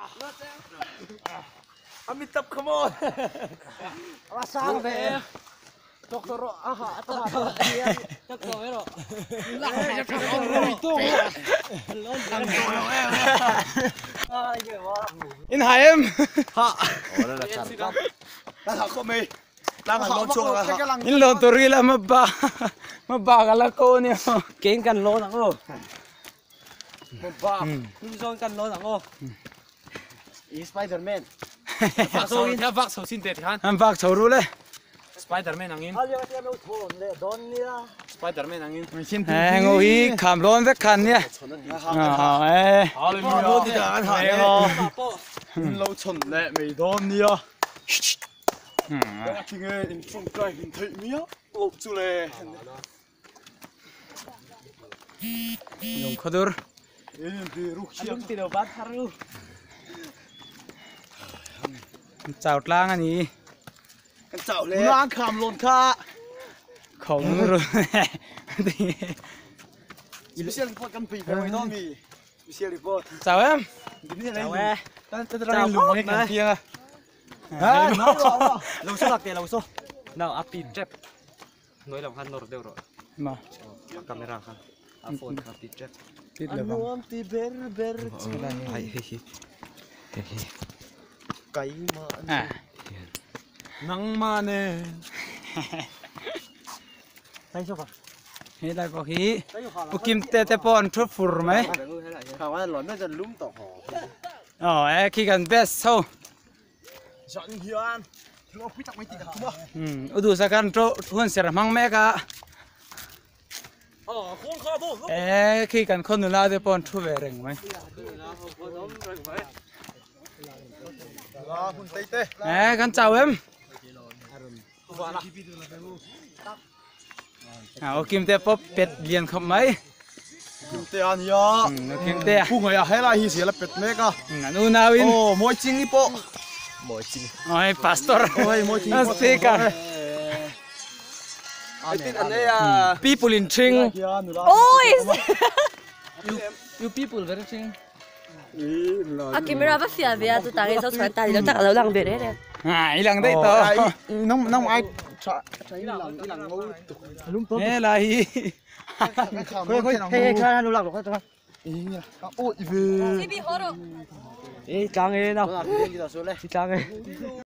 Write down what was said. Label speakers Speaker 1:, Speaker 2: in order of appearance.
Speaker 1: Amitabh, come on.
Speaker 2: Rasa be. Doktor aha atau doktor pero.
Speaker 1: In Haim.
Speaker 2: Ha.
Speaker 1: Đang học không mày? Đang học lon chuông là học.
Speaker 3: In lon tori la mabba kala ko niyo.
Speaker 2: Kiến cần lô nặng ô. Mabba. Nhưng do cần lô nặng ô. Spiderman.
Speaker 1: Theo vác sầu xin tệ thì hắn.
Speaker 3: Am bak choru le.
Speaker 1: Spiderman ang in.
Speaker 2: Hal yung tiyan mo thon le don niya.
Speaker 1: Spiderman ang in.
Speaker 3: Ngo hi kham lon ve khan niya.
Speaker 1: Hallelujah. Đi ra hả? Lâu chuẩn lệ mày đón đi à. Thì nghe in trong cái hình thị mía. Lộc chú lệ.
Speaker 3: Nung khodur.
Speaker 1: In đi ruk chiang.
Speaker 2: Anong tinobat haru?
Speaker 3: Chaut lang ani.
Speaker 1: Cái chảo lệ. Nó ăn khám lồn kha.
Speaker 3: Khổng rồi.
Speaker 1: Special report kan pi phải đó mi. Special report.
Speaker 3: Chào em.
Speaker 2: Chào em.
Speaker 3: Chào lùng cái cảnh kia.
Speaker 2: Lâu số lạc tiền lâu số. Nào api trap. Nói lòng han nor đều rồi.
Speaker 3: Mà.
Speaker 2: Camera kan. iPhone api trap.
Speaker 3: Tít là vòng.
Speaker 2: Anu anti ber.
Speaker 1: Cái mà.
Speaker 3: À.
Speaker 1: Nắng mà nè.
Speaker 2: Thấy chưa?
Speaker 3: Thế là có khí. Kim tê tê pon thuốc phur mấy.
Speaker 1: Khảo ăn lón nó dần lúng tỏ
Speaker 3: Ờ, khi cần best sâu.
Speaker 1: Chọn hiếu ăn. Nó quý trọng mấy tỷ đặc không?
Speaker 3: Udu sa kan tro huân ser mang me ka.
Speaker 1: Không khó vô.
Speaker 3: Khi cần khôn nula tê pon thu về rừng mấy.
Speaker 1: Hun tây tê.
Speaker 3: Kan chào em. Kim tê pop pet liền không mấy.
Speaker 1: Kim tê ăn ya.
Speaker 3: Kim tê.
Speaker 1: Phu người à hay là hi xí là pet mẹ cả.
Speaker 3: Nu nào in.
Speaker 1: Oh, mỗi chinh đi po. Mỗi chinh.
Speaker 3: Ôi pastor.
Speaker 1: Ôi, mỗi chinh.
Speaker 3: Speaker.
Speaker 1: Tin anh ấy à.
Speaker 3: People in Ching.
Speaker 4: Ôi!
Speaker 3: You people very Ching.
Speaker 4: Camera bắt phía về tôi tặng cái số truyền tài nó tặng lâu lằng về đấy nè.
Speaker 3: Ilang đây to.
Speaker 1: Nông ai.
Speaker 3: Nè là hi.
Speaker 2: Hey, khai nu lạc rồi khai.
Speaker 1: Ôi về.
Speaker 4: TV horo.
Speaker 2: Ê, trang ấy nào. Trang ấy.